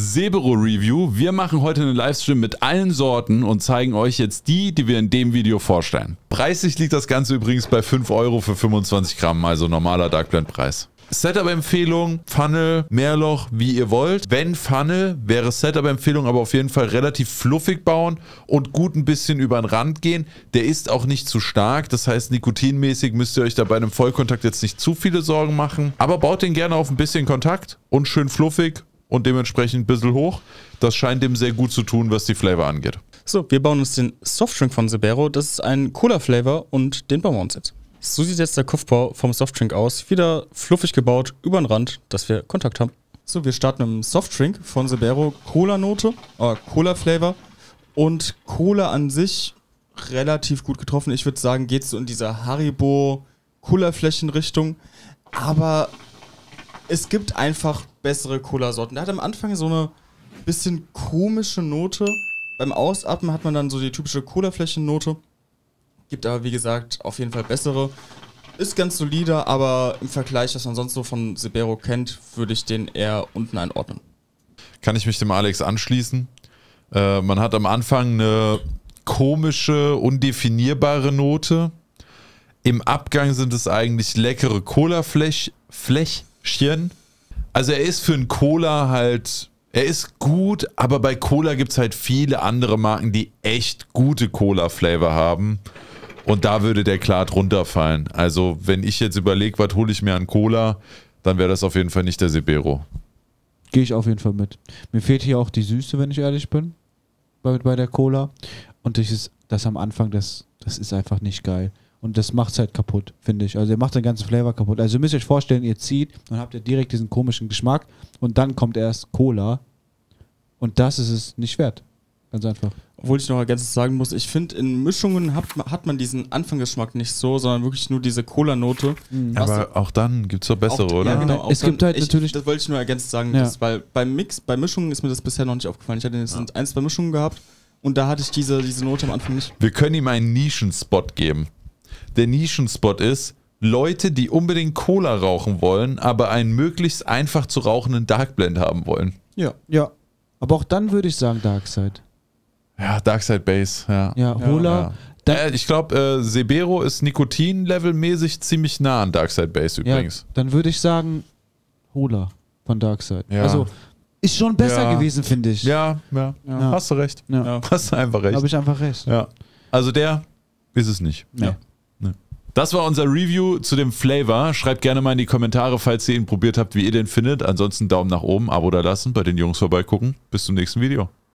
Sebero Review. Wir machen heute einen Livestream mit allen Sorten und zeigen euch jetzt die wir in dem Video vorstellen. Preislich liegt das Ganze übrigens bei 5 € für 25 Gramm, also normaler Dark Blend Preis. Setup-Empfehlung, Funnel, Mehrloch, wie ihr wollt. Wenn Funnel, wäre Setup-Empfehlung aber auf jeden Fall relativ fluffig bauen und gut ein bisschen über den Rand gehen. Der ist auch nicht zu stark, das heißt nikotinmäßig müsst ihr euch da bei einem Vollkontakt jetzt nicht zu viele Sorgen machen. Aber baut den gerne auf ein bisschen Kontakt und schön fluffig und dementsprechend ein bisschen hoch. Das scheint dem sehr gut zu tun, was die Flavor angeht. So, wir bauen uns den Softdrink von Sebero. Das ist ein Cola-Flavor und den bauen wir uns jetzt. So sieht jetzt der Kopfbau vom Softdrink aus. Wieder fluffig gebaut, über den Rand, dass wir Kontakt haben. So, wir starten mit dem Softdrink von Sebero. Cola-Note, Cola-Flavor und Cola an sich relativ gut getroffen. Ich würde sagen, geht so in dieser Haribo-Cola-Flächen-Richtung. Aber es gibt einfach bessere Cola-Sorten. Der hat am Anfang so eine bisschen komische Note. Beim Ausatmen hat man dann so die typische Cola-Flächen-Note. Gibt aber, wie gesagt, auf jeden Fall bessere. Ist ganz solider, aber im Vergleich, was man sonst so von Sebero kennt, würde ich den eher unten einordnen. Kann ich mich dem Alex anschließen? Man hat am Anfang eine komische, undefinierbare Note. Im Abgang sind es eigentlich leckere Cola-Fläschchen. Also er ist für einen Cola halt... Er ist gut, aber bei Cola gibt es halt viele andere Marken, die echt gute Cola-Flavor haben. Und da würde der klar drunter fallen. Also wenn ich jetzt überlege, was hole ich mir an Cola, dann wäre das auf jeden Fall nicht der Sebero. Gehe ich auf jeden Fall mit. Mir fehlt hier auch die Süße, wenn ich ehrlich bin, bei der Cola. Und das am Anfang, das ist einfach nicht geil. Und das macht es halt kaputt, finde ich. Also ihr macht den ganzen Flavor kaputt. Also ihr müsst euch vorstellen, ihr zieht und habt ihr direkt diesen komischen Geschmack und dann kommt erst Cola und das ist es nicht wert. Ganz einfach. Obwohl ich noch ergänzend sagen muss, ich finde, in Mischungen hat man diesen Anfangsgeschmack nicht so, sondern wirklich nur diese Cola-Note. Mhm. Aber auch dann gibt es doch bessere, oder? Ja, genau. Es gibt halt natürlich... Das wollte ich nur ergänzend sagen, weil bei Mischungen ist mir das bisher noch nicht aufgefallen. Ich hatte jetzt 1, 2 Mischungen gehabt und da hatte ich diese Note am Anfang nicht. Wir können ihm einen Nischenspot geben. Der Nischenspot ist, Leute, die unbedingt Cola rauchen wollen, aber einen möglichst einfach zu rauchenden Dark Blend haben wollen. Ja. Ja. Aber auch dann würde ich sagen Dark Side. Ja, Dark Side Base, ja. Ja, Hola. Ja. Ich glaube, Sebero ist Nikotin-Level-mäßig ziemlich nah an Dark Side Base übrigens. Ja, dann würde ich sagen Hola von Dark Side. Ja. Also ist schon besser gewesen, finde ich. Ja. Hast du recht. Ja. Hast du einfach recht. Habe ich einfach recht. Ja. Also der ist es nicht. Ja. Das war unser Review zu dem Flavor. Schreibt gerne mal in die Kommentare, falls ihr ihn probiert habt, wie ihr den findet. Ansonsten Daumen nach oben, Abo da lassen, bei den Jungs vorbeigucken. Bis zum nächsten Video.